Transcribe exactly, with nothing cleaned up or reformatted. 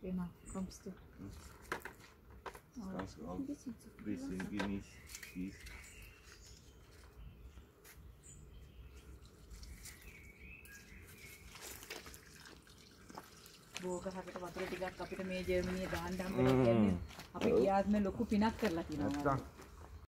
Genau, kommst du. Das kannst du auch ein bisschen genießen. භෝගහකට වතුර ටිකක් අපිට මේ ජර්මනියේ දාන්න හම්බෙලා කියන්නේ අපි ගියාත් මේ ලොකු පිනක් කරලා තියෙනවා.